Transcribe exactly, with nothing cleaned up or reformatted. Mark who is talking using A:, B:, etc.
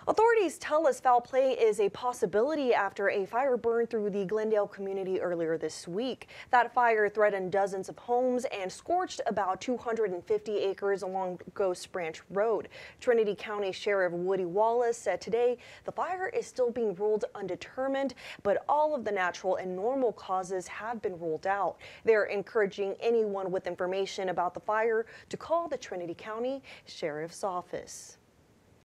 A: Authorities tell us foul play is a possibility after a fire burned through the Glendale community earlier this week. That fire threatened dozens of homes and scorched about two hundred fifty acres along Ghost Branch Road. Trinity County Sheriff Woody Wallace said today the fire is still being ruled undetermined, but all of the natural and normal causes have been ruled out. They're encouraging anyone with information about the fire to call the Trinity County Sheriff's Office.